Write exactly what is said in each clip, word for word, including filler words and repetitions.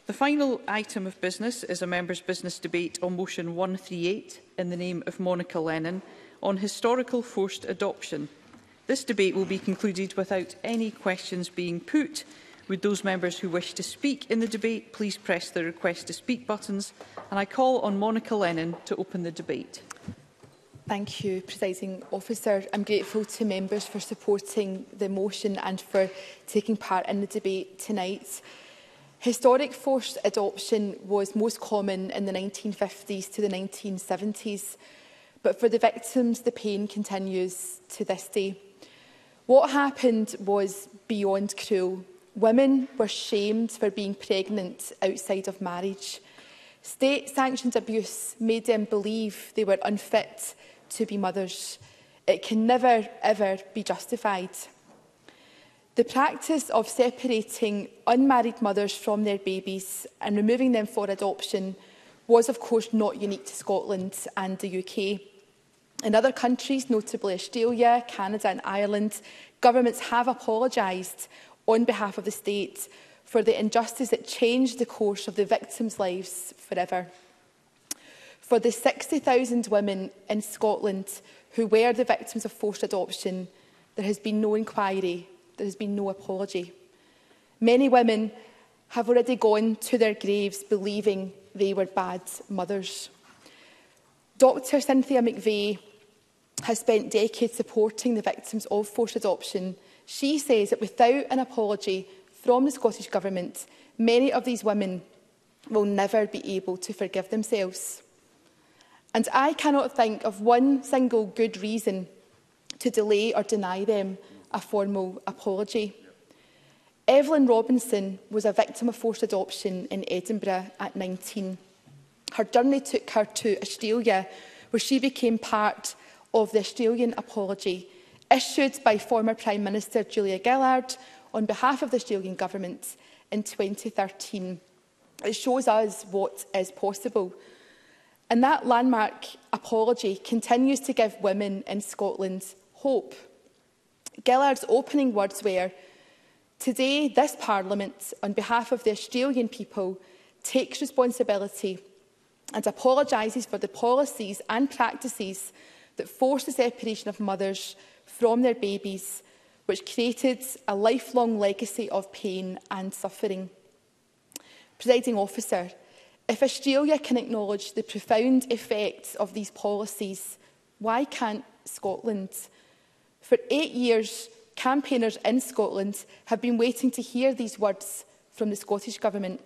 The final item of business is a members' business debate on motion one thirty-eight in the name of Monica Lennon on historical forced adoption. This debate will be concluded without any questions being put. Would those members who wish to speak in the debate please press the request to speak buttons, and I call on Monica Lennon to open the debate. Thank you, Presiding Officer. I'm grateful to members for supporting the motion and for taking part in the debate tonight. Historic forced adoption was most common in the nineteen fifties to the nineteen seventies, but for the victims, the pain continues to this day. What happened was beyond cruel. Women were shamed for being pregnant outside of marriage. State-sanctioned abuse made them believe they were unfit to be mothers. It can never, ever be justified. The practice of separating unmarried mothers from their babies and removing them for adoption was, of course, not unique to Scotland and the U K. In other countries, notably Australia, Canada and Ireland, governments have apologised on behalf of the state for the injustice that changed the course of the victims' lives forever. For the sixty thousand women in Scotland who were the victims of forced adoption, there has been no inquiry. There has been no apology. Many women have already gone to their graves believing they were bad mothers. Doctor Cynthia McVeigh has spent decades supporting the victims of forced adoption. She says that without an apology from the Scottish Government, many of these women will never be able to forgive themselves. And I cannot think of one single good reason to delay or deny them a formal apology. Evelyn Robinson was a victim of forced adoption in Edinburgh at nineteen. Her journey took her to Australia, where she became part of the Australian apology, issued by former Prime Minister Julia Gillard on behalf of the Australian Government in twenty thirteen. It shows us what is possible. And that landmark apology continues to give women in Scotland hope. Gillard's opening words were, "Today, this Parliament, on behalf of the Australian people, takes responsibility and apologises for the policies and practices that forced the separation of mothers from their babies, which created a lifelong legacy of pain and suffering." Presiding Officer, if Australia can acknowledge the profound effects of these policies, why can't Scotland? For eight years, campaigners in Scotland have been waiting to hear these words from the Scottish Government.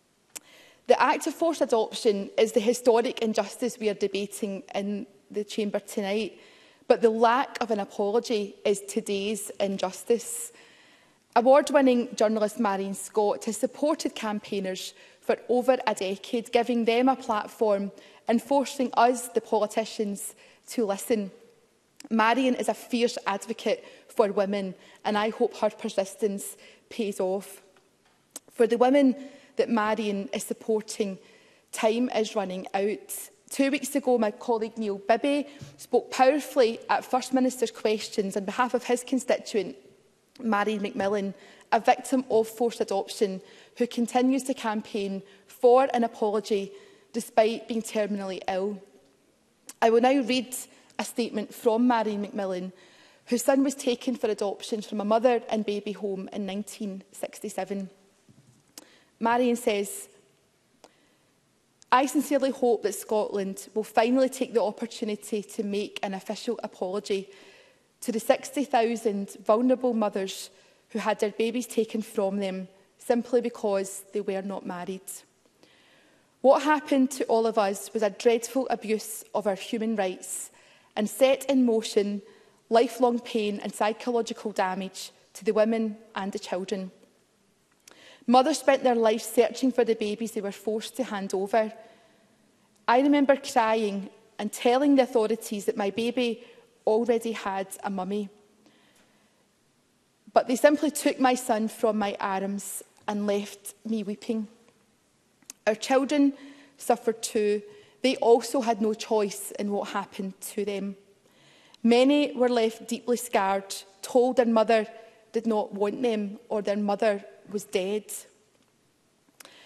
The Act of Forced Adoption is the historic injustice we are debating in the Chamber tonight, but the lack of an apology is today's injustice. Award-winning journalist Marion Scott has supported campaigners for over a decade, giving them a platform and forcing us, the politicians, to listen. Marion is a fierce advocate for women, and I hope her persistence pays off. For the women that Marion is supporting, time is running out. Two weeks ago, my colleague Neil Bibby spoke powerfully at First Minister's questions on behalf of his constituent, Marion McMillan, a victim of forced adoption, who continues to campaign for an apology despite being terminally ill. I will now read a statement from Marion McMillan, whose son was taken for adoption from a mother and baby home in nineteen sixty-seven. Marion says, "I sincerely hope that Scotland will finally take the opportunity to make an official apology to the sixty thousand vulnerable mothers who had their babies taken from them simply because they were not married. What happened to all of us was a dreadful abuse of our human rights and set in motion lifelong pain and psychological damage to the women and the children. Mothers spent their lives searching for the babies they were forced to hand over. I remember crying and telling the authorities that my baby already had a mummy. But they simply took my son from my arms and left me weeping. Our children suffered too. They also had no choice in what happened to them. Many were left deeply scarred, told their mother did not want them or their mother was dead.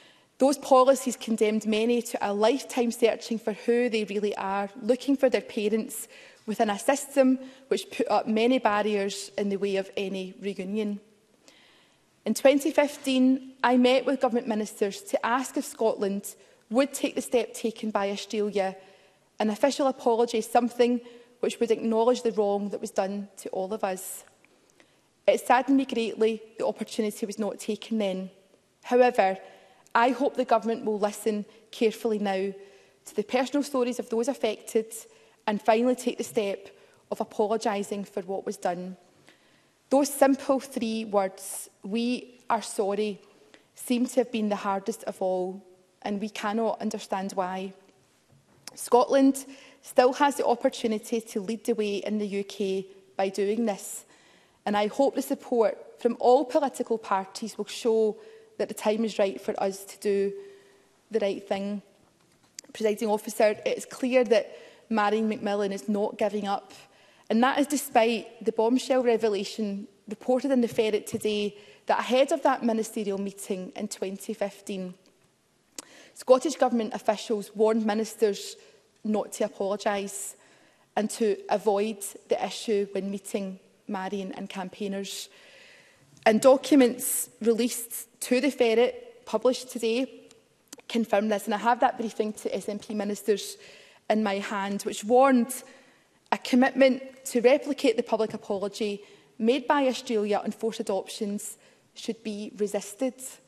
Those policies condemned many to a lifetime searching for who they really are, looking for their parents within a system which put up many barriers in the way of any reunion. In twenty fifteen, I met with government ministers to ask if Scotland would take the step taken by Australia, an official apology, something which would acknowledge the wrong that was done to all of us. It saddened me greatly the opportunity was not taken then. However, I hope the government will listen carefully now to the personal stories of those affected and finally take the step of apologising for what was done. Those simple three words, "we are sorry," seem to have been the hardest of all, and we cannot understand why. Scotland still has the opportunity to lead the way in the U K by doing this, and I hope the support from all political parties will show that the time is right for us to do the right thing. Presiding Officer, it is clear that Marion McMillan is not giving up, and that is despite the bombshell revelation reported in the Ferret today that ahead of that ministerial meeting in twenty fifteen, Scottish Government officials warned ministers not to apologise and to avoid the issue when meeting Marion and campaigners. And documents released to the Ferret, published today, confirm this. And I have that briefing to S N P ministers in my hand, which warned a commitment to replicate the public apology made by Australia on forced adoptions should be resisted.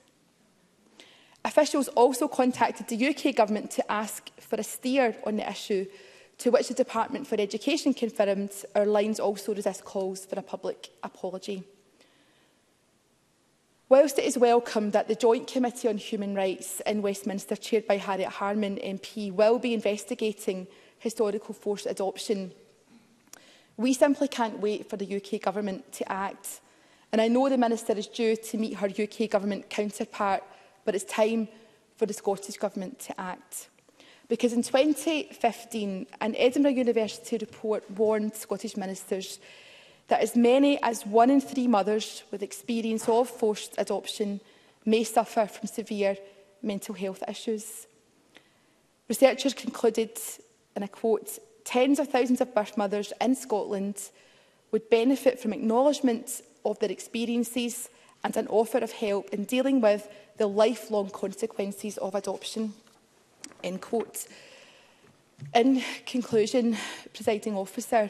Officials also contacted the U K Government to ask for a steer on the issue, to which the Department for Education confirmed our lines also resist calls for a public apology. Whilst it is welcome that the Joint Committee on Human Rights in Westminster, chaired by Harriet Harman M P, will be investigating historical forced adoption, we simply can't wait for the U K Government to act. And I know the Minister is due to meet her U K Government counterpart, but it's time for the Scottish Government to act. Because in twenty fifteen, an Edinburgh University report warned Scottish ministers that as many as one in three mothers with experience of forced adoption may suffer from severe mental health issues. Researchers concluded, and I quote, tens of thousands of birth mothers in Scotland would benefit from acknowledgement of their experiences and an offer of help in dealing with the lifelong consequences of adoption. End quote. In conclusion, Presiding Officer,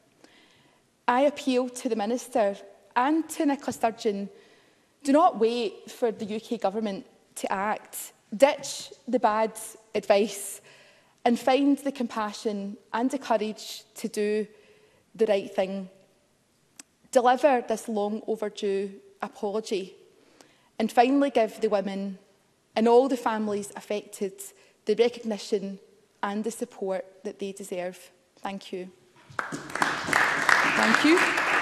I appeal to the Minister and to Nicola Sturgeon, do not wait for the U K Government to act. Ditch the bad advice and find the compassion and the courage to do the right thing. Deliver this long overdue apology and finally give the women and all the families affected the recognition and the support that they deserve. Thank you. Thank you.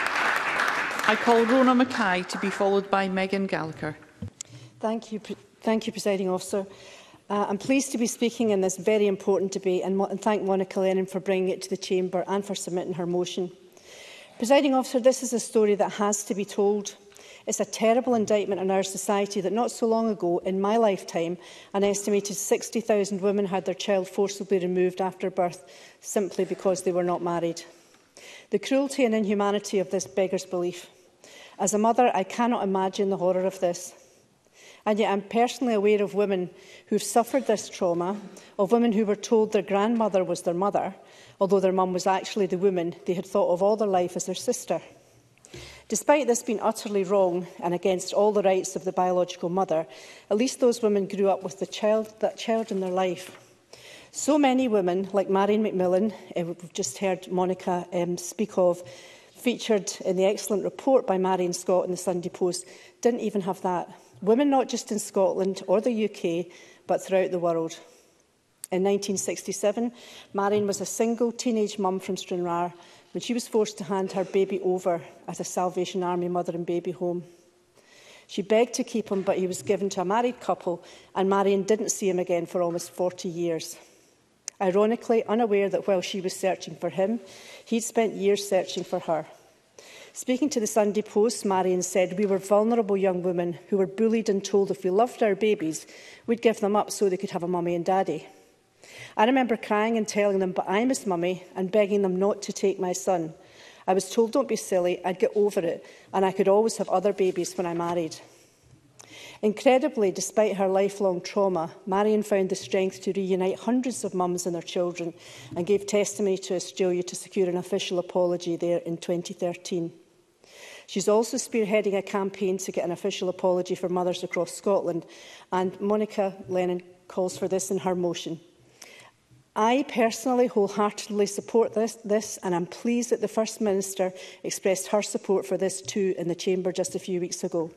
I call Rona Mackay to be followed by Megan Gallagher. Thank you, Thank you, Presiding Officer. Uh, I'm pleased to be speaking in this very important debate and, and thank Monica Lennon for bringing it to the Chamber and for submitting her motion. Presiding Officer, this is a story that has to be told. It's a terrible indictment on our society that not so long ago, in my lifetime, an estimated sixty thousand women had their child forcibly removed after birth simply because they were not married. The cruelty and inhumanity of this beggars belief. As a mother, I cannot imagine the horror of this. And yet I'm personally aware of women who have suffered this trauma, of women who were told their grandmother was their mother, although their mum was actually the woman they had thought of all their life as their sister. Despite this being utterly wrong and against all the rights of the biological mother, at least those women grew up with the child, that child in their life. So many women, like Marion McMillan, uh, we've just heard Monica um, speak of, featured in the excellent report by Marion Scott in the Sunday Post, didn't even have that. Women not just in Scotland or the U K, but throughout the world. In nineteen sixty-seven, Marion was a single teenage mum from Stranraer when she was forced to hand her baby over at a Salvation Army mother and baby home. She begged to keep him, but he was given to a married couple, and Marion didn't see him again for almost forty years. Ironically, unaware that while she was searching for him, he'd spent years searching for her. Speaking to the Sunday Post, Marion said, "We were vulnerable young women who were bullied and told if we loved our babies, we'd give them up so they could have a mummy and daddy. I remember crying and telling them, but I'm his mummy, and begging them not to take my son. I was told, don't be silly, I'd get over it, and I could always have other babies when I married." Incredibly, despite her lifelong trauma, Marion found the strength to reunite hundreds of mums and their children and gave testimony to Australia to secure an official apology there in twenty thirteen. She's also spearheading a campaign to get an official apology for mothers across Scotland, and Monica Lennon calls for this in her motion. I personally wholeheartedly support this, this and I'm pleased that the First Minister expressed her support for this too in the Chamber just a few weeks ago.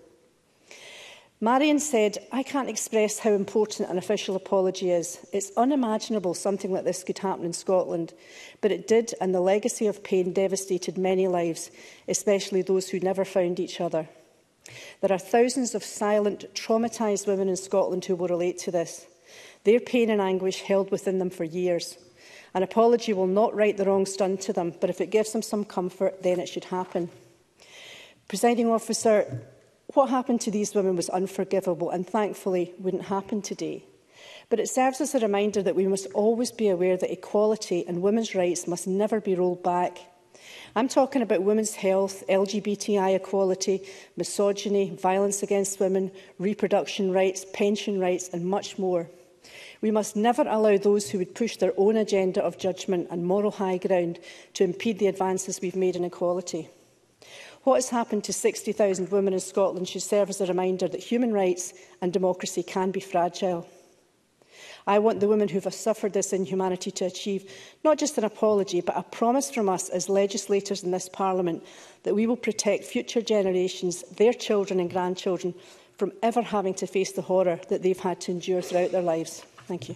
Marion said, "I can't express how important an official apology is. It's unimaginable something like this could happen in Scotland, but it did, and the legacy of pain devastated many lives, especially those who never found each other. There are thousands of silent, traumatised women in Scotland who will relate to this. Their pain and anguish held within them for years. An apology will not right the wrongs done to them, but if it gives them some comfort, then it should happen." Presiding Officer, what happened to these women was unforgivable and thankfully wouldn't happen today. But it serves as a reminder that we must always be aware that equality and women's rights must never be rolled back. I'm talking about women's health, L G B T I equality, misogyny, violence against women, reproduction rights, pension rights and much more. We must never allow those who would push their own agenda of judgment and moral high ground to impede the advances we've made in equality. What has happened to sixty thousand women in Scotland should serve as a reminder that human rights and democracy can be fragile. I want the women who have suffered this inhumanity to achieve not just an apology, but a promise from us as legislators in this Parliament that we will protect future generations, their children and grandchildren, from ever having to face the horror that they've had to endure throughout their lives. Thank you.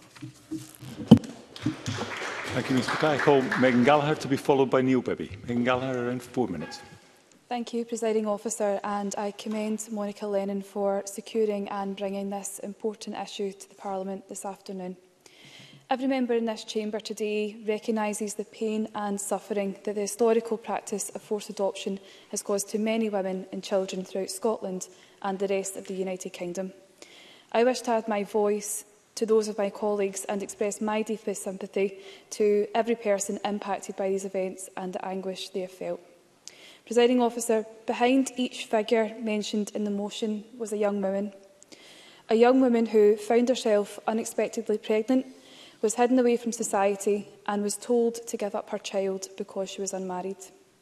Thank you, Miz Mackay. I call Megan Gallagher to be followed by Neil Bibby. Megan Gallagher, around four minutes. Thank you, Presiding Officer, and I commend Monica Lennon for securing and bringing this important issue to the Parliament this afternoon. Every member in this chamber today recognises the pain and suffering that the historical practice of forced adoption has caused to many women and children throughout Scotland and the rest of the United Kingdom. I wish to add my voice to those of my colleagues and express my deepest sympathy to every person impacted by these events and the anguish they have felt. Presiding Officer, behind each figure mentioned in the motion was a young woman. A young woman who found herself unexpectedly pregnant, was hidden away from society and was told to give up her child because she was unmarried.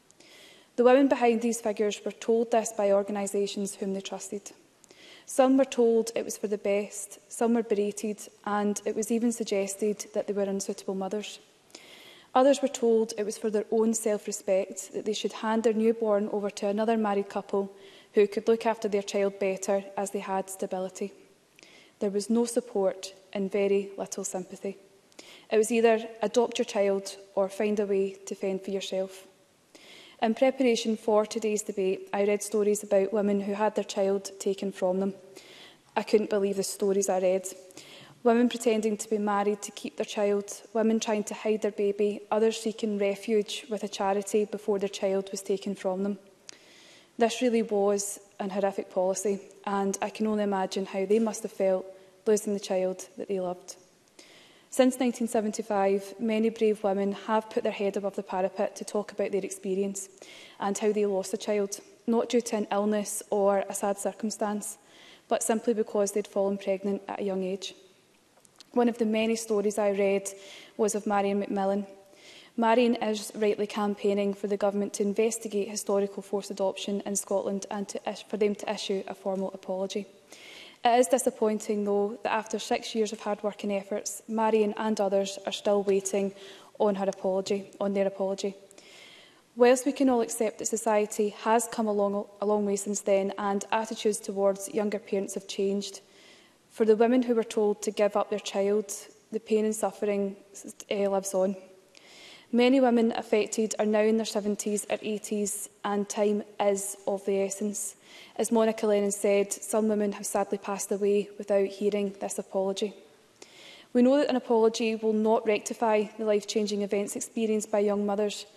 The women behind these figures were told this by organisations whom they trusted. Some were told it was for the best, some were berated, and it was even suggested that they were unsuitable mothers. Others were told it was for their own self-respect that they should hand their newborn over to another married couple who could look after their child better as they had stability. There was no support and very little sympathy. It was either adopt your child or find a way to fend for yourself. In preparation for today's debate, I read stories about women who had their child taken from them. I couldn't believe the stories I read. Women pretending to be married to keep their child, women trying to hide their baby, others seeking refuge with a charity before their child was taken from them. This really was an horrific policy, and I can only imagine how they must have felt losing the child that they loved. Since nineteen seventy-five, many brave women have put their head above the parapet to talk about their experience and how they lost a child, not due to an illness or a sad circumstance, but simply because they'd fallen pregnant at a young age. One of the many stories I read was of Marion McMillan. Marion is rightly campaigning for the government to investigate historical forced adoption in Scotland and to, for them to issue a formal apology. It is disappointing, though, that after six years of hard work and efforts, Marion and others are still waiting on her apology, on their apology. Whilst we can all accept that society has come a long, a long way since then and attitudes towards younger parents have changed, for the women who were told to give up their child, the pain and suffering uh, lives on. Many women affected are now in their seventies or eighties, and time is of the essence. As Monica Lennon said, some women have sadly passed away without hearing this apology. We know that an apology will not rectify the life-changing events experienced by young mothers,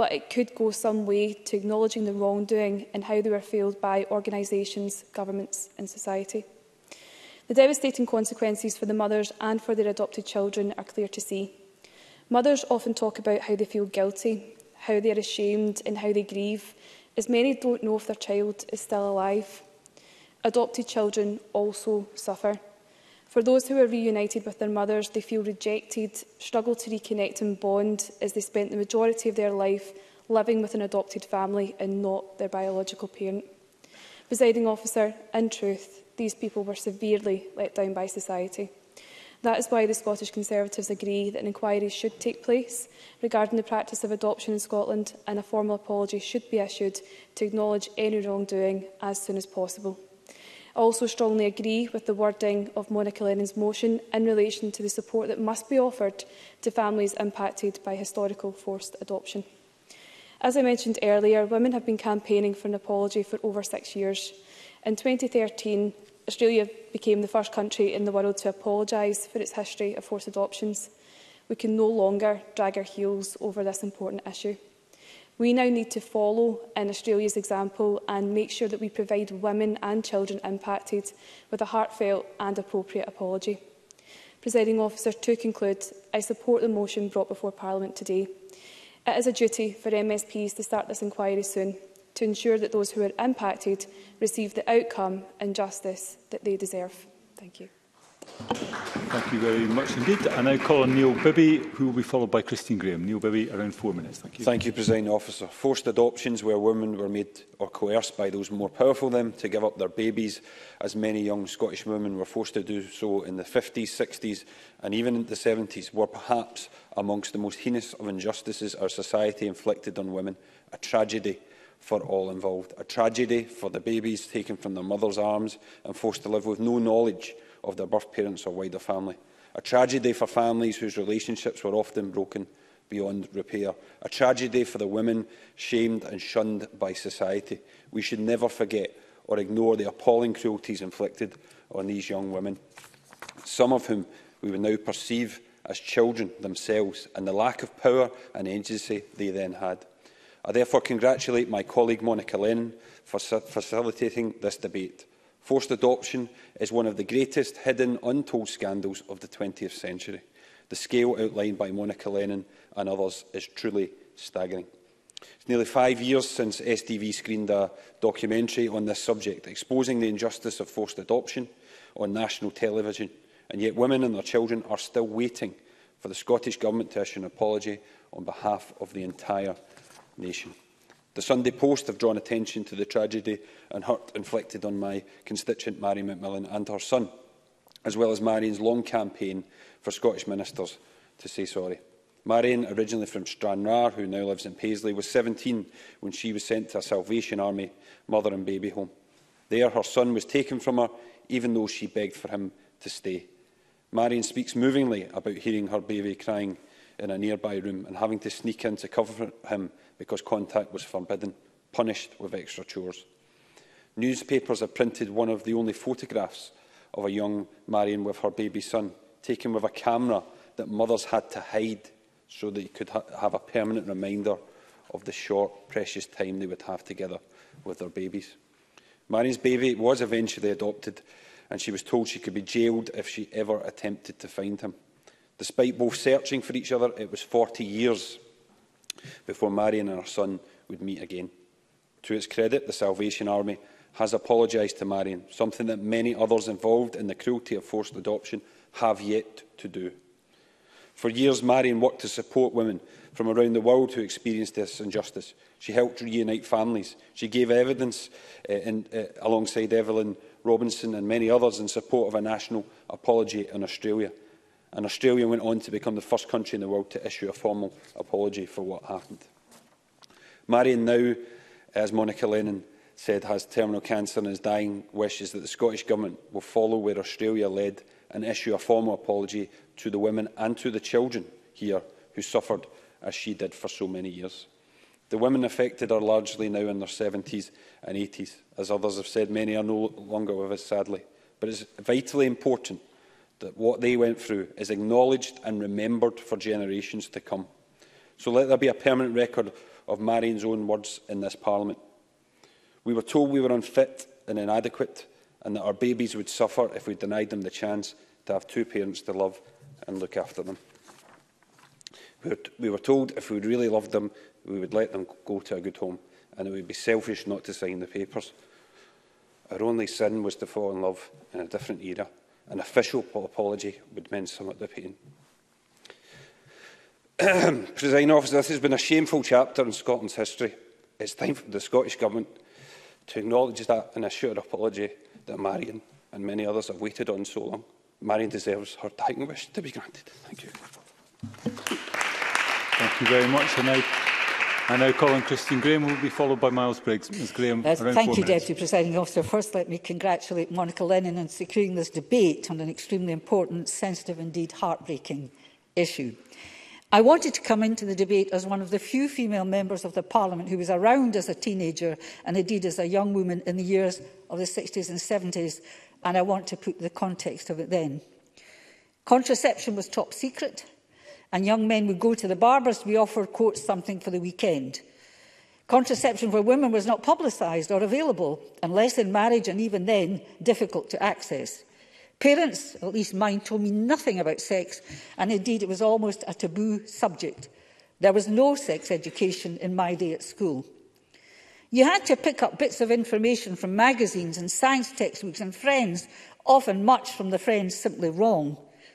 but it could go some way to acknowledging the wrongdoing and how they were failed by organisations, governments and society. The devastating consequences for the mothers and for their adopted children are clear to see. Mothers often talk about how they feel guilty, how they are ashamed and how they grieve, as many don't know if their child is still alive. Adopted children also suffer. For those who are reunited with their mothers, they feel rejected, struggle to reconnect and bond as they spent the majority of their life living with an adopted family and not their biological parent. Presiding Officer, in truth, these people were severely let down by society. That is why the Scottish Conservatives agree that an inquiry should take place regarding the practice of adoption in Scotland, and a formal apology should be issued to acknowledge any wrongdoing as soon as possible. I also strongly agree with the wording of Monica Lennon's motion in relation to the support that must be offered to families impacted by historical forced adoption. As I mentioned earlier, women have been campaigning for an apology for over six years. In twenty thirteen, Australia became the first country in the world to apologise for its history of forced adoptions. We can no longer drag our heels over this important issue. We now need to follow in Australia's example and make sure that we provide women and children impacted with a heartfelt and appropriate apology. Presiding Officer, to conclude, I support the motion brought before Parliament today. It is a duty for M S Ps to start this inquiry soon, to ensure that those who are impacted receive the outcome and justice that they deserve. Thank you. Thank you very much indeed. I now call on Neil Bibby, who will be followed by Christine Graham. Neil Bibby, around four minutes. Thank you. Thank you, Presiding Officer. Forced adoptions where women were made or coerced by those more powerful than them to give up their babies, as many young Scottish women were forced to do so in the fifties, sixties and even in the seventies, were perhaps amongst the most heinous of injustices our society inflicted on women. A tragedy for all involved. A tragedy for the babies taken from their mother's arms and forced to live with no knowledge of their birth parents or wider family. A tragedy for families whose relationships were often broken beyond repair. A tragedy for the women shamed and shunned by society. We should never forget or ignore the appalling cruelties inflicted on these young women, some of whom we would now perceive as children themselves, and the lack of power and agency they then had. I therefore congratulate my colleague Monica Lennon for facilitating this debate. Forced adoption is one of the greatest hidden, untold scandals of the twentieth century. The scale outlined by Monica Lennon and others is truly staggering. It's nearly five years since S T V screened a documentary on this subject, exposing the injustice of forced adoption on national television, and yet women and their children are still waiting for the Scottish Government to issue an apology on behalf of the entire nation. The Sunday Post have drawn attention to the tragedy and hurt inflicted on my constituent Mary McMillan and her son, as well as Marion's long campaign for Scottish ministers to say sorry. Marion, originally from Stranraer, who now lives in Paisley, was seventeen when she was sent to a Salvation Army mother and baby home. There, her son was taken from her, even though she begged for him to stay. Marion speaks movingly about hearing her baby crying in a nearby room and having to sneak in to cover him because contact was forbidden, punished with extra chores. Newspapers have printed one of the only photographs of a young Marion with her baby son, taken with a camera that mothers had to hide so they could ha have a permanent reminder of the short, precious time they would have together with their babies. Marion's baby was eventually adopted, and she was told she could be jailed if she ever attempted to find him. Despite both searching for each other, it was forty years before Marion and her son would meet again. To its credit, the Salvation Army has apologised to Marion, something that many others involved in the cruelty of forced adoption have yet to do. For years, Marion worked to support women from around the world who experienced this injustice. She helped reunite families. She gave evidence uh, in, uh, alongside Evelyn Robinson and many others in support of a national apology in Australia. And Australia went on to become the first country in the world to issue a formal apology for what happened. Marion now, as Monica Lennon said, has terminal cancer and is dying, wishes that the Scottish Government will follow where Australia led and issue a formal apology to the women and to the children here who suffered as she did for so many years. The women affected are largely now in their seventies and eighties. As others have said, many are no longer with us, sadly. But it is vitally important that what they went through is acknowledged and remembered for generations to come. So let there be a permanent record of Marion's own words in this Parliament. We were told we were unfit and inadequate, and that our babies would suffer if we denied them the chance to have two parents to love and look after them. We were, we were told if we really loved them, we would let them go to a good home, and it would be selfish not to sign the papers. Our only sin was to fall in love in a different era. An official apology would mend some of the pain. Presiding Officer, this has been a shameful chapter in Scotland's history. It's time for the Scottish Government to acknowledge that and issue an apology that Marion and many others have waited on so long. Marion deserves her dying wish to be granted. Thank you. Thank you very much. And now, I now call on Christine Graham, who will be followed by Miles Briggs. Ms Graham, uh, around Thank four you, minutes. Deputy Presiding Officer. First, let me congratulate Monica Lennon on securing this debate on an extremely important, sensitive, indeed heartbreaking issue. I wanted to come into the debate as one of the few female members of the Parliament who was around as a teenager and indeed as a young woman in the years of the sixties and seventies, and I want to put the context of it then. Contraception was top secret, and young men would go to the barbers to be offered, quote, something for the weekend. Contraception for women was not publicised or available, unless in marriage, and even then, difficult to access. Parents, at least mine, told me nothing about sex, and indeed it was almost a taboo subject. There was no sex education in my day at school. You had to pick up bits of information from magazines and science textbooks and friends, often much from the friends simply wrong.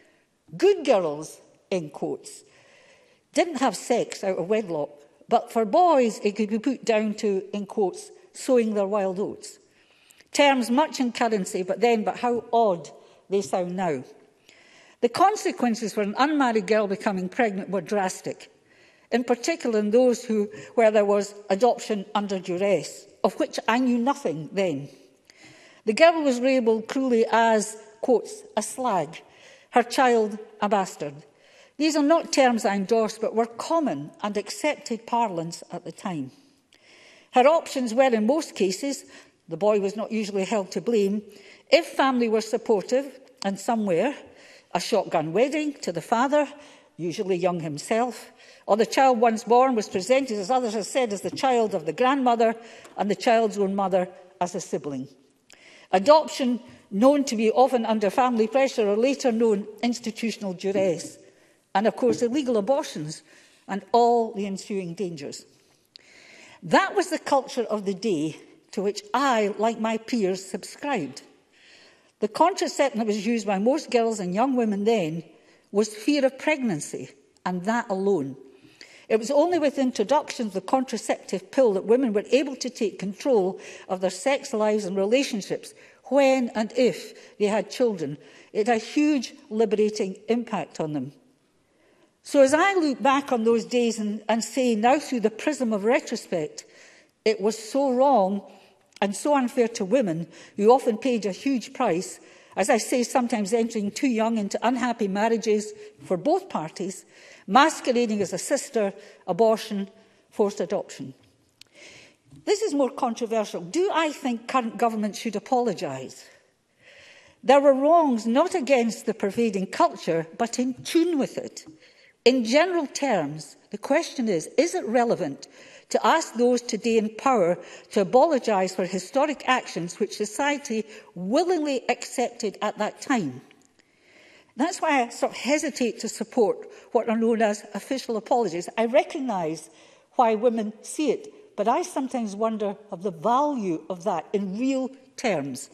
Good girls, in quotes, didn't have sex out of wedlock, but for boys it could be put down to, in quotes, sowing their wild oats. Terms much in currency, but then, but how odd they sound now. The consequences for an unmarried girl becoming pregnant were drastic, in particular in those who, where there was adoption under duress, of which I knew nothing then. The girl was labelled cruelly as, quotes, a slag, her child a bastard. These are not terms I endorse, but were common and accepted parlance at the time. Her options were, in most cases, the boy was not usually held to blame, if family were supportive, and somewhere, a shotgun wedding to the father, usually young himself, or the child once born was presented, as others have said, as the child of the grandmother and the child's own mother as a sibling. Adoption, known to be often under family pressure, or later known institutional duress. And, of course, illegal abortions and all the ensuing dangers. That was the culture of the day to which I, like my peers, subscribed. The contraception that was used by most girls and young women then was fear of pregnancy, and that alone. It was only with the introduction of the contraceptive pill that women were able to take control of their sex lives and relationships when and if they had children. It had a huge liberating impact on them. So as I look back on those days and, and say now through the prism of retrospect, it was so wrong and so unfair to women who often paid a huge price, as I say, sometimes entering too young into unhappy marriages for both parties, masquerading as a sister, abortion, forced adoption. This is more controversial. Do I think current government should apologise? There were wrongs not against the pervading culture, but in tune with it. In general terms, the question is, is it relevant to ask those today in power to apologise for historic actions which society willingly accepted at that time? That's why I sort of hesitate to support what are known as official apologies. I recognise why women see it, but I sometimes wonder of the value of that in real terms.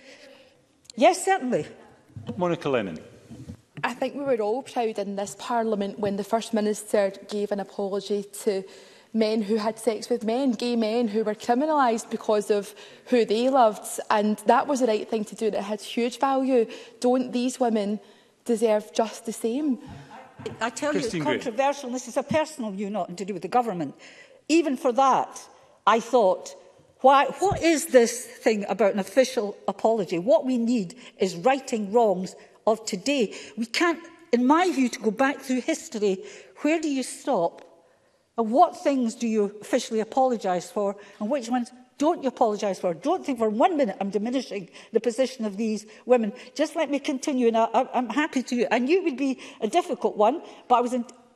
Yes, certainly. Monica Lennon. I think we were all proud in this Parliament when the First Minister gave an apology to men who had sex with men, gay men who were criminalised because of who they loved. And that was the right thing to do, and it had huge value. Don't these women deserve just the same? I tell Christine you, it's controversial, and this is a personal view, not to do with the government. Even for that, I thought, why, what is this thing about an official apology? What we need is righting wrongs of today. We can't, in my view, to go back through history, where do you stop? And what things do you officially apologise for, and which ones don't you apologise for? Don't think for one minute I'm diminishing the position of these women. Just let me continue, and I, I'm happy to. I knew it would be a difficult one, but I was in,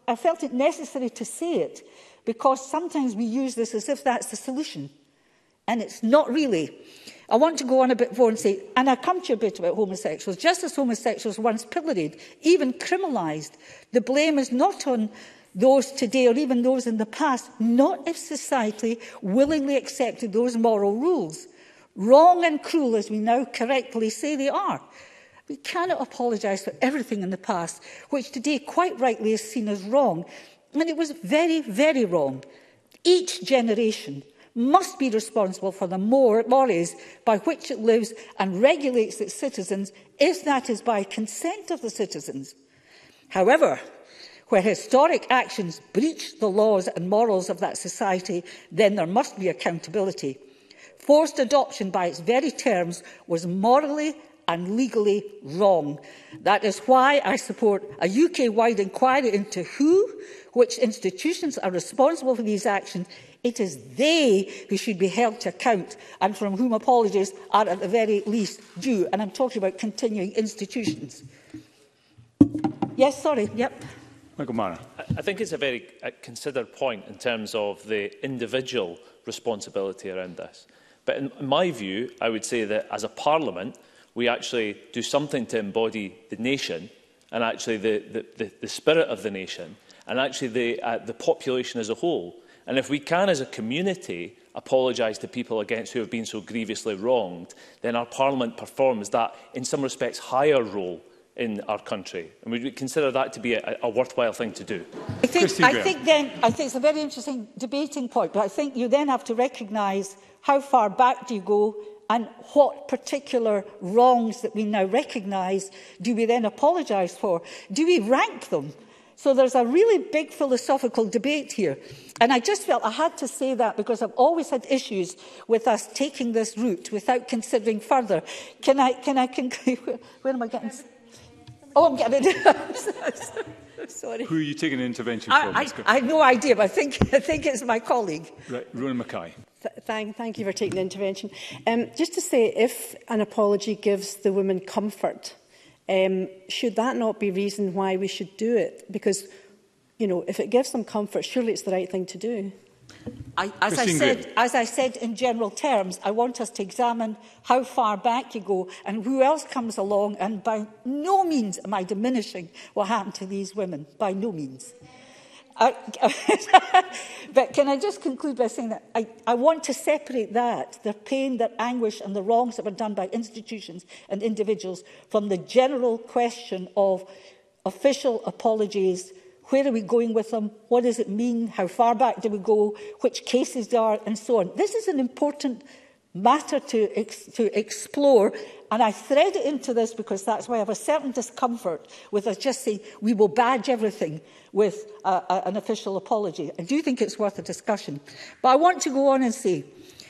I felt it necessary to say it, because sometimes we use this as if that's the solution, and it's not really. I want to go on a bit more and say, and I come to a bit about homosexuals. Just as homosexuals once pilloried, even criminalised, the blame is not on those today or even those in the past, not if society willingly accepted those moral rules. Wrong and cruel, as we now correctly say they are. We cannot apologise for everything in the past, which today quite rightly is seen as wrong. And it was very, very wrong. Each generation must be responsible for the mores by which it lives and regulates its citizens, if that is by consent of the citizens. However, where historic actions breach the laws and morals of that society, then there must be accountability. Forced adoption, by its very terms, was morally and legally wrong. That is why I support a U K-wide inquiry into who, which institutions are responsible for these actions. It is they who should be held to account and from whom apologies are at the very least due. And I'm talking about continuing institutions. Yes, sorry, yep. Michael Mara. I think it's a very uh, considered point in terms of the individual responsibility around this. But in my view, I would say that as a parliament, we actually do something to embody the nation and actually the, the, the, the spirit of the nation and actually the, uh, the population as a whole. And if we can, as a community, apologise to people against who have been so grievously wronged, then our parliament performs that, in some respects, higher role in our country, and we consider that to be a, a worthwhile thing to do. I think, I think then, I think it's a very interesting debating point, but I think you then have to recognise how far back do you go and what particular wrongs that we now recognise do we then apologise for? Do we rank them? So there's a really big philosophical debate here. And I just felt I had to say that because I've always had issues with us taking this route without considering further. Can I, can I conclude? Where am I getting? Oh, I'm getting it. Sorry. Who are you taking an intervention I, from? I, I have no idea, but I think, I think it's my colleague. Right, Ronan Mackay. Th thank, thank you for taking the intervention. Um, just to say, if an apology gives the woman comfort, um, should that not be reason why we should do it? Because, you know, if it gives them comfort, surely it's the right thing to do. I, as, I said, as I said in general terms, I want us to examine how far back you go and who else comes along, and by no means am I diminishing what happened to these women, by no means. I, but can I just conclude by saying that I, I want to separate that, their pain, their anguish and the wrongs that were done by institutions and individuals, from the general question of official apologies. Where are we going with them? What does it mean? How far back do we go? Which cases there are? And so on. This is an important matter to, ex to explore. And I thread it into this because that's why I have a certain discomfort with us just saying we will badge everything with a, a, an official apology. I do think it's worth a discussion. But I want to go on and say,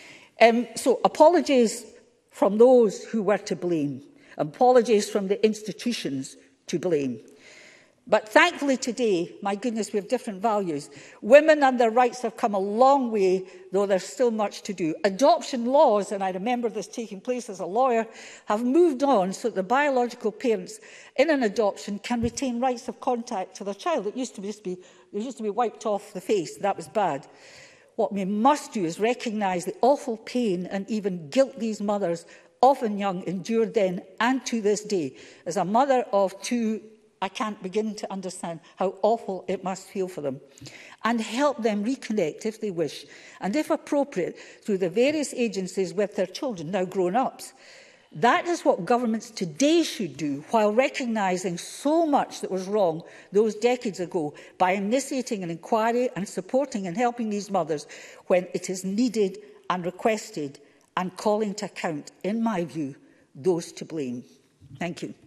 um, so apologies from those who were to blame. Apologies from the institutions to blame. But thankfully today, my goodness, we have different values. Women and their rights have come a long way, though there's still much to do. Adoption laws, and I remember this taking place as a lawyer, have moved on so that the biological parents in an adoption can retain rights of contact to their child. It used to just be, it used to be wiped off the face. That was bad. What we must do is recognise the awful pain and even guilt these mothers, often young, endured then and to this day. As a mother of two, I can't begin to understand how awful it must feel for them. And help them reconnect if they wish, and if appropriate, through the various agencies with their children, now grown-ups. That is what governments today should do, while recognising so much that was wrong those decades ago, by initiating an inquiry and supporting and helping these mothers when it is needed and requested, and calling to account, in my view, those to blame. Thank you.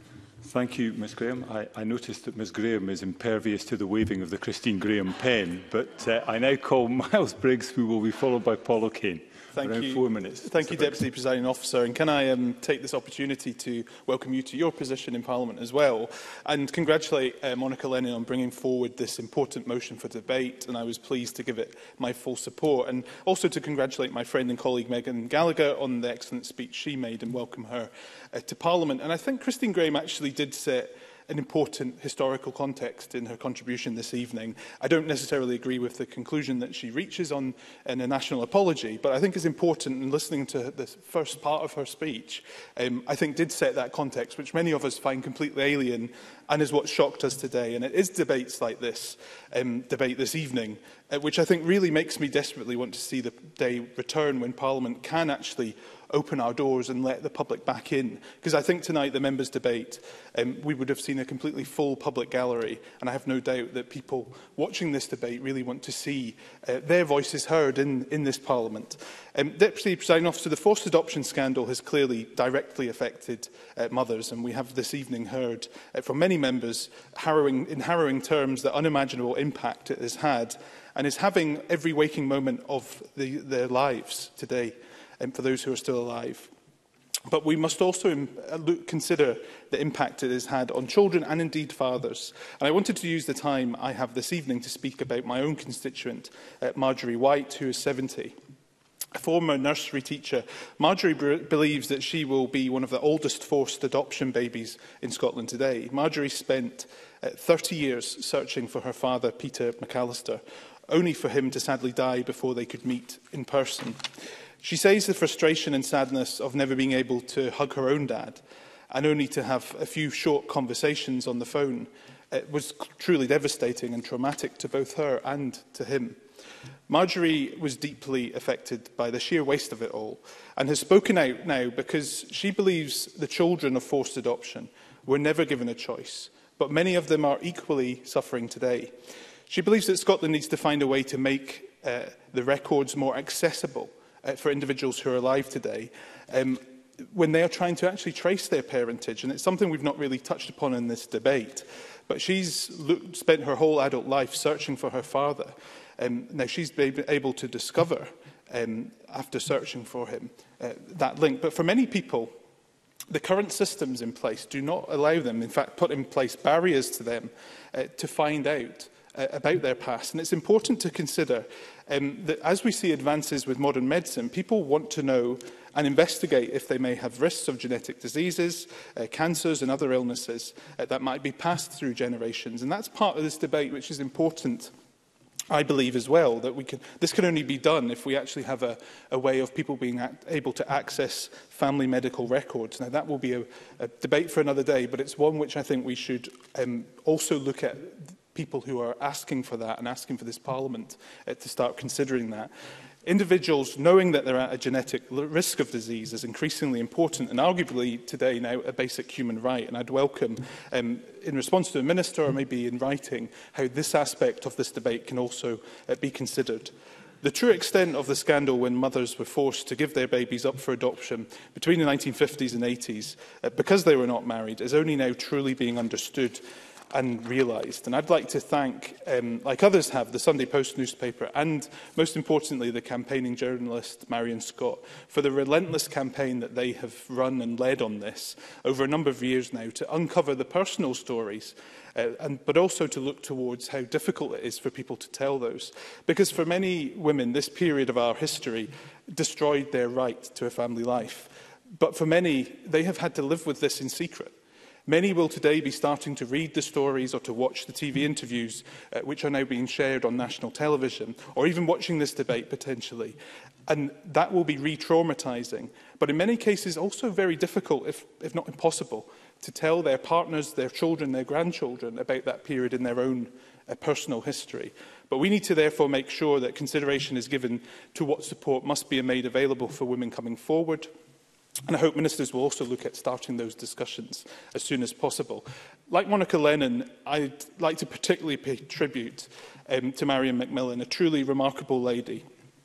Thank you, Miz Graham. I, I noticed that Miz Graham is impervious to the waving of the Christine Graham pen, but uh, I now call Miles Briggs, who will be followed by Paul O'Kane. Thank Around you. four minutes. Thank you, Deputy Presiding Officer. And can I um, take this opportunity to welcome you to your position in Parliament as well, and congratulate uh, Monica Lennon on bringing forward this important motion for debate. And I was pleased to give it my full support, and also to congratulate my friend and colleague Megan Gallagher on the excellent speech she made, and welcome her uh, to Parliament. And I think Christine Graham actually did set an important historical context in her contribution this evening. I don't necessarily agree with the conclusion that she reaches on in a national apology, but I think it's important, in listening to the first part of her speech, um, I think did set that context, which many of us find completely alien and is what shocked us today. And it is debates like this, um, debate this evening, uh, which I think really makes me desperately want to see the day return when Parliament can actually open our doors and let the public back in. Because I think tonight, the members' debate, um, we would have seen a completely full public gallery, and I have no doubt that people watching this debate really want to see uh, their voices heard in, in this Parliament. Um, Deputy Presiding Officer, the forced adoption scandal has clearly directly affected uh, mothers, and we have this evening heard uh, from many members harrowing, in harrowing terms the unimaginable impact it has had and is having every waking moment of the, their lives today. And for those who are still alive. But we must also um, look, consider the impact it has had on children and indeed fathers. And I wanted to use the time I have this evening to speak about my own constituent, uh, Marjorie White, who is seventy. A former nursery teacher, Marjorie believes that she will be one of the oldest forced adoption babies in Scotland today. Marjorie spent uh, thirty years searching for her father, Peter McAllister, only for him to sadly die before they could meet in person. She says the frustration and sadness of never being able to hug her own dad and only to have a few short conversations on the phone uh, was truly devastating and traumatic to both her and to him. Marjorie was deeply affected by the sheer waste of it all and has spoken out now because she believes the children of forced adoption were never given a choice, but many of them are equally suffering today. She believes that Scotland needs to find a way to make uh, the records more accessible Uh, for individuals who are alive today, um, when they are trying to actually trace their parentage. And it's something we've not really touched upon in this debate. But she's looked, spent her whole adult life searching for her father. Um, now, she's been able to discover, um, after searching for him, uh, that link. But for many people, the current systems in place do not allow them, in fact, put in place barriers to them uh, to find out uh, about their past. And it's important to consider Um, that as we see advances with modern medicine, people want to know and investigate if they may have risks of genetic diseases, uh, cancers and other illnesses uh, that might be passed through generations. And that's part of this debate which is important, I believe as well, that we can, this can only be done if we actually have a, a way of people being act, able to access family medical records. Now that will be a, a debate for another day, but it's one which I think we should um, also look at people who are asking for that and asking for this Parliament uh, to start considering that. Individuals knowing that they're at a genetic risk of disease is increasingly important and arguably today now a basic human right. And I'd welcome, um, in response to the Minister or maybe in writing, how this aspect of this debate can also uh, be considered. The true extent of the scandal when mothers were forced to give their babies up for adoption between the nineteen fifties and eighties uh, because they were not married is only now truly being understood and realised. And I'd like to thank, um, like others have, the Sunday Post newspaper and, most importantly, the campaigning journalist Marion Scott for the relentless campaign that they have run and led on this over a number of years now to uncover the personal stories, uh, and, but also to look towards how difficult it is for people to tell those. Because for many women, this period of our history destroyed their right to a family life. But for many, they have had to live with this in secret. Many will today be starting to read the stories or to watch the T V interviews uh, which are now being shared on national television, or even watching this debate potentially. And that will be re-traumatising, but in many cases also very difficult, if, if not impossible, to tell their partners, their children, their grandchildren about that period in their own uh, personal history. But we need to therefore make sure that consideration is given to what support must be made available for women coming forward. And I hope ministers will also look at starting those discussions as soon as possible. Like Monica Lennon, I'd like to particularly pay tribute um, to Marion Macmillan, a truly remarkable lady.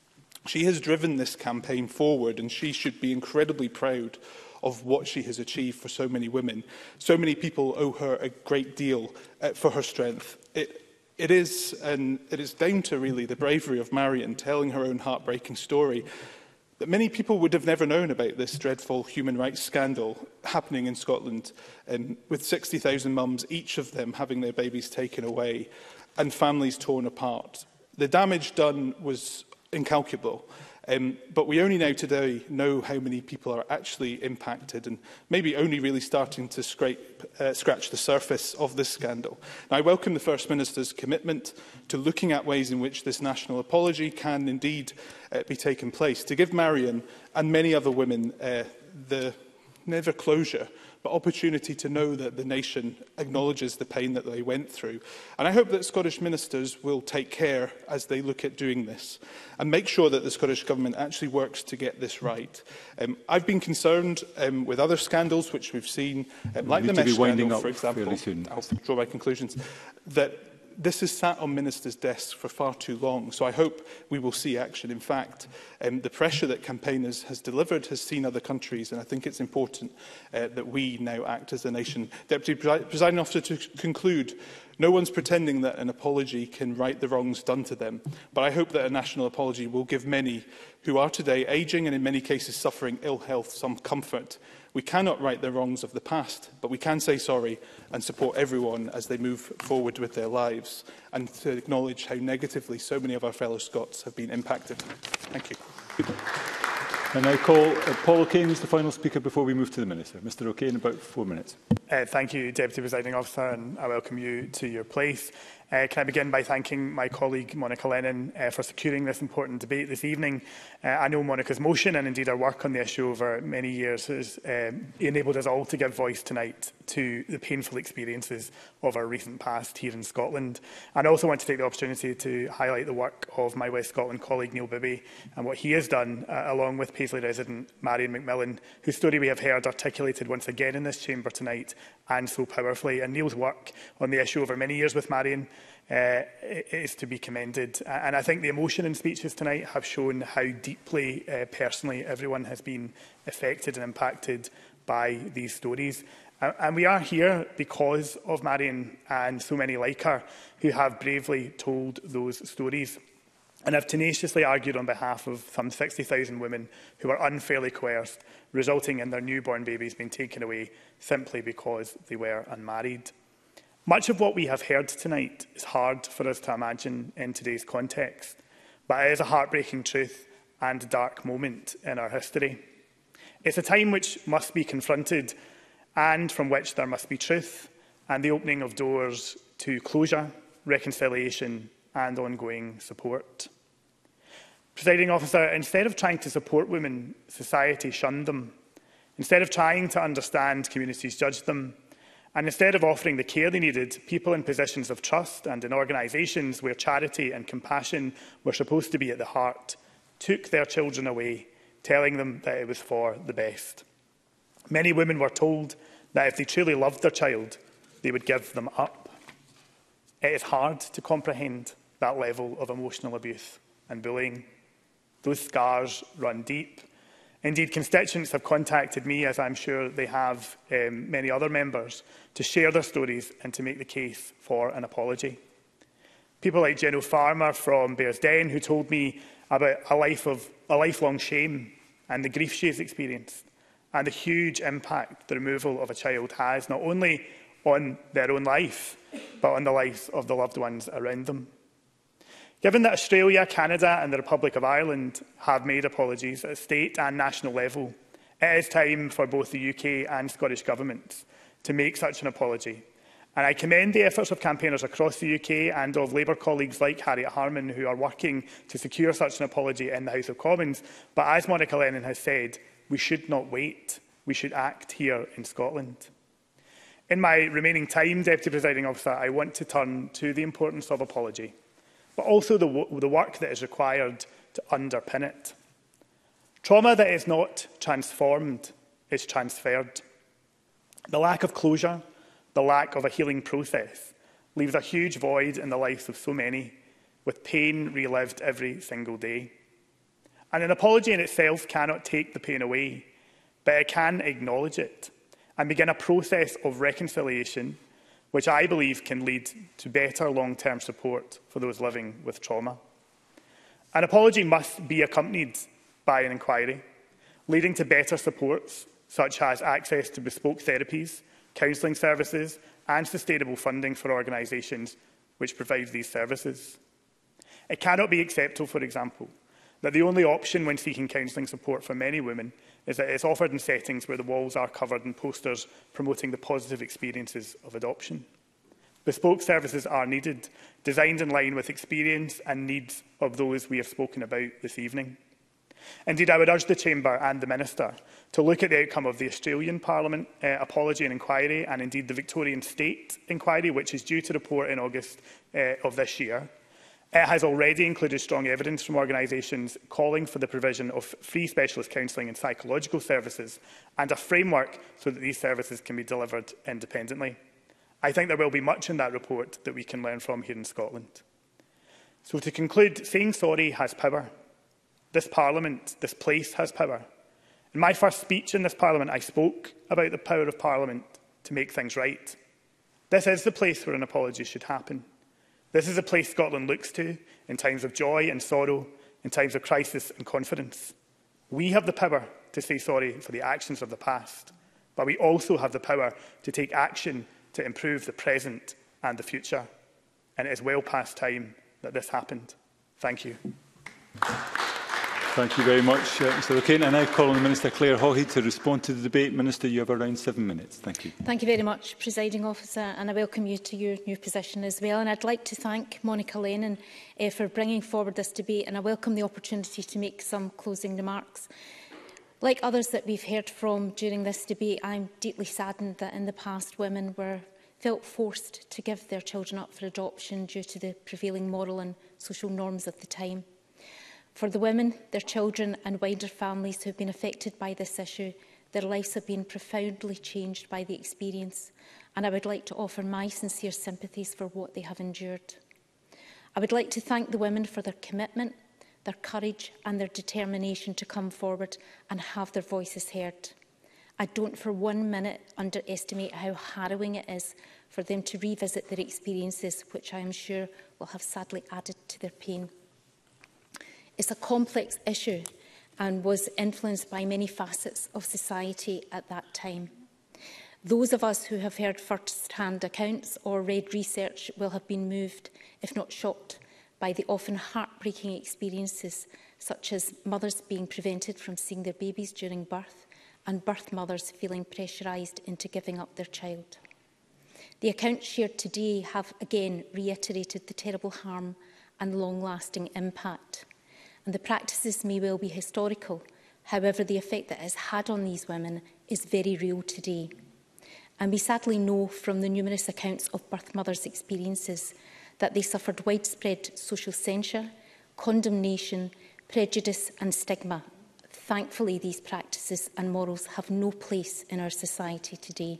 She has driven this campaign forward, and she should be incredibly proud of what she has achieved for so many women. So many people owe her a great deal uh, for her strength. It, it, is, and it is down to really the bravery of Marion telling her own heartbreaking story that many people would have never known about this dreadful human rights scandal happening in Scotland, um, with sixty thousand mums, each of them having their babies taken away and families torn apart. The damage done was incalculable, Um, but we only now today know how many people are actually impacted and maybe only really starting to scrape, uh, scratch the surface of this scandal. Now, I welcome the First Minister's commitment to looking at ways in which this national apology can indeed uh, be taken place, to give Marion and many other women uh, the never closure, but opportunity to know that the nation acknowledges the pain that they went through. And I hope that Scottish ministers will take care as they look at doing this and make sure that the Scottish Government actually works to get this right. Um, I've been concerned um, with other scandals which we've seen, um, like the mesh scandal, for example. I'll draw my conclusions. That this has sat on ministers' desks for far too long, so I hope we will see action. In fact, um, the pressure that campaigners has delivered has seen other countries, and I think it's important uh, that we now act as a nation. Deputy Presiding Officer, to conclude, no one's pretending that an apology can right the wrongs done to them, but I hope that a national apology will give many who are today ageing and in many cases suffering ill health some comfort. We cannot right the wrongs of the past, but we can say sorry and support everyone as they move forward with their lives, and to acknowledge how negatively so many of our fellow Scots have been impacted. Thank you. I now call uh, Paul O'Kane as the final speaker before we move to the Minister. Mr O'Kane, about four minutes. Uh, thank you, Deputy Presiding Officer, and I welcome you to your place. Uh, can I begin by thanking my colleague Monica Lennon uh, for securing this important debate this evening. Uh, I know Monica's motion and indeed her work on the issue over many years has um, enabled us all to give voice tonight to the painful experiences of our recent past here in Scotland. And I also want to take the opportunity to highlight the work of my West Scotland colleague Neil Bibby and what he has done, uh, along with Paisley resident Marion McMillan, whose story we have heard articulated once again in this chamber tonight and so powerfully. And Neil's work on the issue over many years with Marion uh, is to be commended. And I think the emotion in speeches tonight have shown how deeply, uh, personally, everyone has been affected and impacted by these stories. Uh, and we are here because of Marion and so many like her who have bravely told those stories and have tenaciously argued on behalf of some sixty thousand women who were unfairly coerced, resulting in their newborn babies being taken away simply because they were unmarried. Much of what we have heard tonight is hard for us to imagine in today's context, but it is a heartbreaking truth and a dark moment in our history. It's a time which must be confronted and from which there must be truth and the opening of doors to closure, reconciliation and ongoing support. Presiding Officer, instead of trying to support women, society shunned them. Instead of trying to understand, communities judged them. And instead of offering the care they needed, people in positions of trust and in organisations where charity and compassion were supposed to be at the heart took their children away, telling them that it was for the best. Many women were told that if they truly loved their child, they would give them up. It is hard to comprehend that level of emotional abuse and bullying. Those scars run deep. Indeed, constituents have contacted me, as I'm sure they have um, many other members, to share their stories and to make the case for an apology. People like Jenno Farmer from Bearsden, who told me about a, life of, a lifelong shame and the grief she has experienced, and the huge impact the removal of a child has, not only on their own life, but on the lives of the loved ones around them. Given that Australia, Canada and the Republic of Ireland have made apologies at state and national level, it is time for both the U K and Scottish governments to make such an apology. And I commend the efforts of campaigners across the U K and of Labour colleagues like Harriet Harman, who are working to secure such an apology in the House of Commons. But as Monica Lennon has said, we should not wait. We should act here in Scotland. In my remaining time, Deputy Presiding Officer, I want to turn to the importance of apology, but also the, the work that is required to underpin it. Trauma that is not transformed is transferred. The lack of closure, the lack of a healing process, leaves a huge void in the lives of so many, with pain relived every single day. And an apology in itself cannot take the pain away, but it can acknowledge it and begin a process of reconciliation, which I believe can lead to better long-term support for those living with trauma. An apology must be accompanied by an inquiry, leading to better supports, such as access to bespoke therapies, counselling services and sustainable funding for organisations which provide these services. It cannot be acceptable, for example, that the only option when seeking counselling support for many women is that it's offered in settings where the walls are covered in posters promoting the positive experiences of adoption. Bespoke services are needed, designed in line with experience and needs of those we have spoken about this evening. Indeed, I would urge the Chamber and the Minister to look at the outcome of the Australian Parliament uh, apology and inquiry, and indeed the Victorian State inquiry, which is due to report in August uh, of this year. It has already included strong evidence from organisations calling for the provision of free specialist counselling and psychological services and a framework so that these services can be delivered independently. I think there will be much in that report that we can learn from here in Scotland. So to conclude, saying sorry has power. This Parliament, this place has power. In my first speech in this Parliament, I spoke about the power of Parliament to make things right. This is the place where an apology should happen. This is a place Scotland looks to in times of joy and sorrow, in times of crisis and confidence. We have the power to say sorry for the actions of the past, but we also have the power to take action to improve the present and the future. And it is well past time that this happened. Thank you. Thank you very much, uh, Mr O'Kane. I now call on the Minister Claire Haughey to respond to the debate. Minister, you have around seven minutes. Thank you. Thank you very much, Presiding Officer, and I welcome you to your new position as well. And I'd like to thank Monica Lennon uh, for bringing forward this debate, and I welcome the opportunity to make some closing remarks. Like others that we've heard from during this debate, I'm deeply saddened that in the past women were felt forced to give their children up for adoption due to the prevailing moral and social norms of the time. For the women, their children and wider families who have been affected by this issue, their lives have been profoundly changed by the experience, and I would like to offer my sincere sympathies for what they have endured. I would like to thank the women for their commitment, their courage and their determination to come forward and have their voices heard. I don't for one minute underestimate how harrowing it is for them to revisit their experiences, which I am sure will have sadly added to their pain. It's a complex issue and was influenced by many facets of society at that time. Those of us who have heard first-hand accounts or read research will have been moved, if not shocked, by the often heartbreaking experiences such as mothers being prevented from seeing their babies during birth and birth mothers feeling pressurised into giving up their child. The accounts shared today have again reiterated the terrible harm and long-lasting impact. And the practices may well be historical. However, the effect that it has had on these women is very real today. And we sadly know from the numerous accounts of birth mothers' experiences that they suffered widespread social censure, condemnation, prejudice and stigma. Thankfully, these practices and morals have no place in our society today.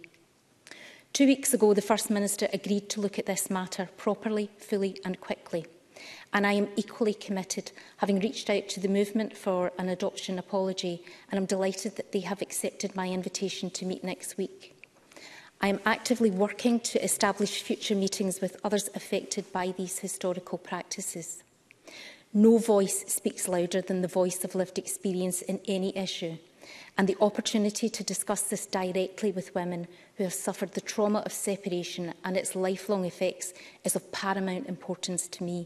Two weeks ago, the First Minister agreed to look at this matter properly, fully and quickly. And I am equally committed, having reached out to the Movement for an Adoption Apology, and I'm delighted that they have accepted my invitation to meet next week. I am actively working to establish future meetings with others affected by these historical practices. No voice speaks louder than the voice of lived experience in any issue, and the opportunity to discuss this directly with women who have suffered the trauma of separation and its lifelong effects is of paramount importance to me.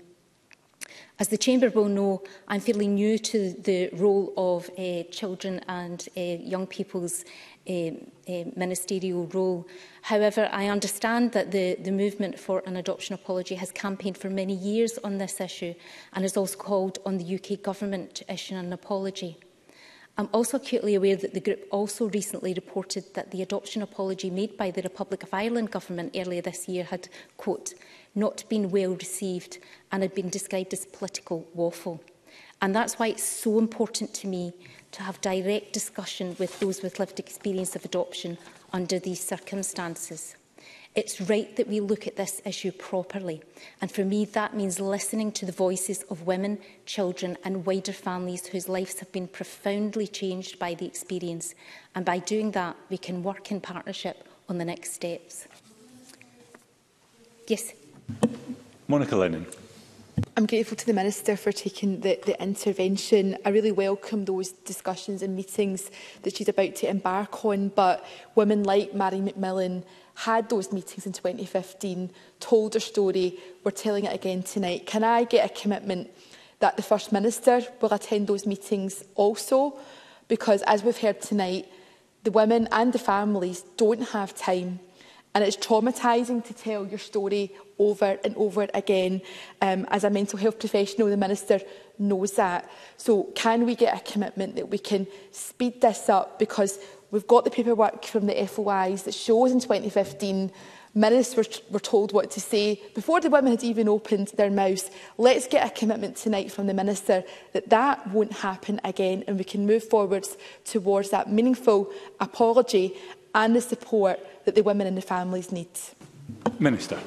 As the Chamber will know, I'm fairly new to the role of uh, children and uh, young people's uh, uh, ministerial role. However, I understand that the, the Movement for an Adoption Apology has campaigned for many years on this issue and has also called on the U K Government to issue an apology. I'm also acutely aware that the group also recently reported that the adoption apology made by the Republic of Ireland government earlier this year had, quote, not been well received and had been described as political waffle. And that's why it's so important to me to have direct discussion with those with lived experience of adoption under these circumstances. It's right that we look at this issue properly, and for me that means listening to the voices of women, children and wider families whose lives have been profoundly changed by the experience, and by doing that we can work in partnership on the next steps. Yes. Monica Lennon. I'm grateful to the Minister for taking the, the intervention. I really welcome those discussions and meetings that she's about to embark on, but women like Mary McMillan had those meetings in twenty fifteen, told her story, we're telling it again tonight. Can I get a commitment that the First Minister will attend those meetings also, because, as we've heard tonight, the women and the families don't have time, and it's traumatising to tell your story over and over again. Um, as a mental health professional, the Minister knows that. So can we get a commitment that we can speed this up, because we've got the paperwork from the F O Is that shows in twenty fifteen ministers were, were told what to say before the women had even opened their mouths. Let's get a commitment tonight from the Minister that that won't happen again, and we can move forwards towards that meaningful apology and the support that the women and the families need. Minister.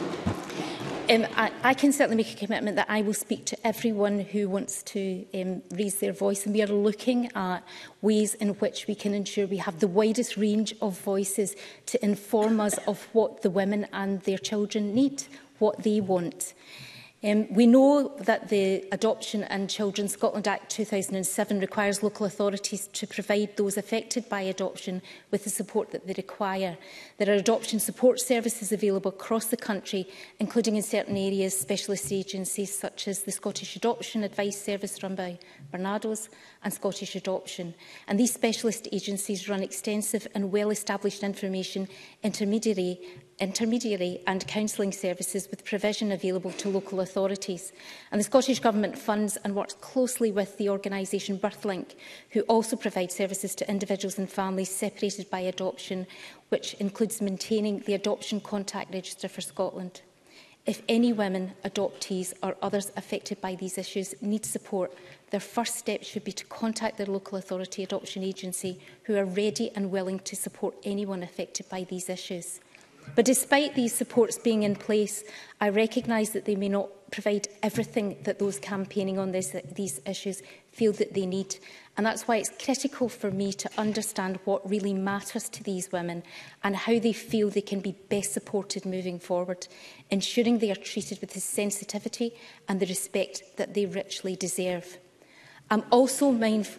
Um, I, I can certainly make a commitment that I will speak to everyone who wants to um, raise their voice, and we are looking at ways in which we can ensure we have the widest range of voices to inform us of what the women and their children need, what they want. Um, we know that the Adoption and Children Scotland Act two thousand seven requires local authorities to provide those affected by adoption with the support that they require. There are adoption support services available across the country, including in certain areas specialist agencies such as the Scottish Adoption Advice Service run by Barnados and Scottish Adoption. And these specialist agencies run extensive and well-established information intermediary intermediary and counselling services with provision available to local authorities. And the Scottish Government funds and works closely with the organisation Birthlink, who also provide services to individuals and families separated by adoption, which includes maintaining the Adoption Contact Register for Scotland. If any women, adoptees or others affected by these issues need support, their first step should be to contact their local authority adoption agency, who are ready and willing to support anyone affected by these issues. But despite these supports being in place, I recognise that they may not provide everything that those campaigning on this, these issues feel that they need. And that's why it's critical for me to understand what really matters to these women and how they feel they can be best supported moving forward, ensuring they are treated with the sensitivity and the respect that they richly deserve. I'm also mindful...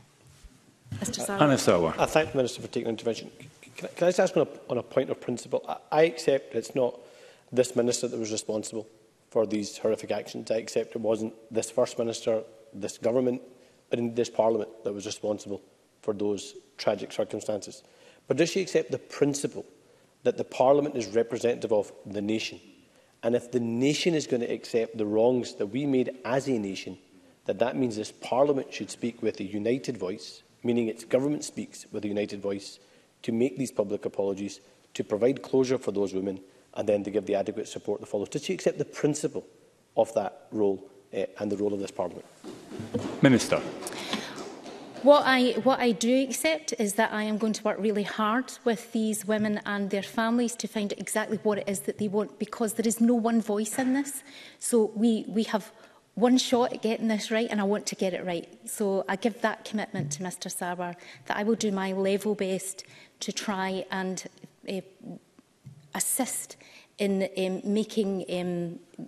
Mr Sarwar. I thank the Minister for taking intervention. Can I, can I just ask on a, on a point of principle? I, I accept it's not this Minister that was responsible for these horrific actions. I accept it wasn't this First Minister, this Government, but in this Parliament that was responsible for those tragic circumstances. But does she accept the principle that the Parliament is representative of the nation? And if the nation is going to accept the wrongs that we made as a nation, that that means this Parliament should speak with a united voice, meaning its government speaks with a united voice, to make these public apologies, to provide closure for those women, and then to give the adequate support that follows. Does she accept the principle of that role uh, and the role of this Parliament? Minister. What I, what I do accept is that I am going to work really hard with these women and their families to find out exactly what it is that they want, because there is no one voice in this. So we, we have one shot at getting this right, and I want to get it right. So I give that commitment to Mr Sarwar, that I will do my level best to try and uh, assist in um, making, um,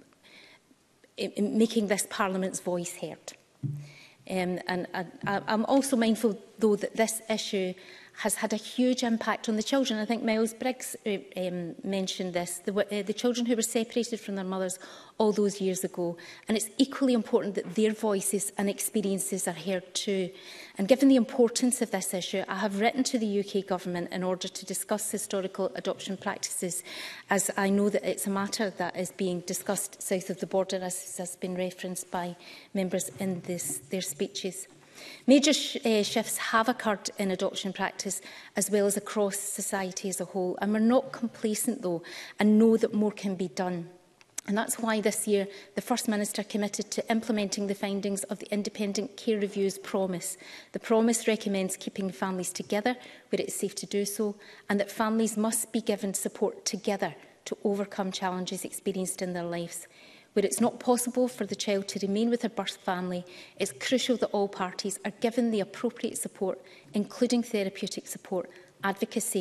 in making this Parliament's voice heard. Um, and I, I'm also mindful, though, that this issue has had a huge impact on the children. I think Miles Briggs uh, um, mentioned this, the, uh, the children who were separated from their mothers all those years ago. And it's equally important that their voices and experiences are heard too. And given the importance of this issue, I have written to the U K Government in order to discuss historical adoption practices, as I know that it's a matter that is being discussed south of the border, as has been referenced by members in this, their speeches. Major sh uh, shifts have occurred in adoption practice as well as across society as a whole, and we're not complacent though, and know that more can be done. And that's why this year the First Minister committed to implementing the findings of the Independent Care Review's promise. The promise recommends keeping families together where it is safe to do so, and that families must be given support together to overcome challenges experienced in their lives. Where it's not possible for the child to remain with her birth family, it's crucial that all parties are given the appropriate support, including therapeutic support, advocacy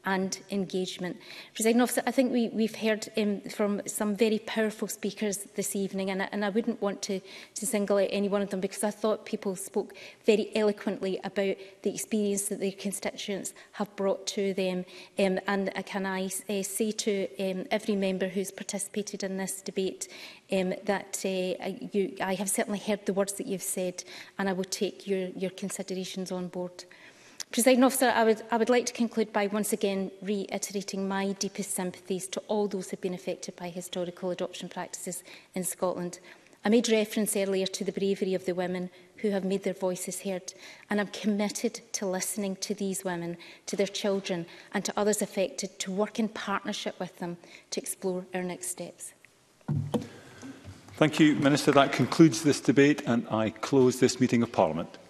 and engagement. Presiding Officer, I think we, we've heard um, from some very powerful speakers this evening, and I, and I wouldn't want to, to single out any one of them, because I thought people spoke very eloquently about the experience that their constituents have brought to them. Um, and uh, can I uh, say to um, every member who's participated in this debate um, that uh, you, I have certainly heard the words that you've said, and I will take your, your considerations on board. Presiding Officer, I would, I would like to conclude by once again reiterating my deepest sympathies to all those who have been affected by historical adoption practices in Scotland. I made reference earlier to the bravery of the women who have made their voices heard, and I'm committed to listening to these women, to their children and to others affected, to work in partnership with them to explore our next steps. Thank you, Minister. That concludes this debate, and I close this meeting of Parliament.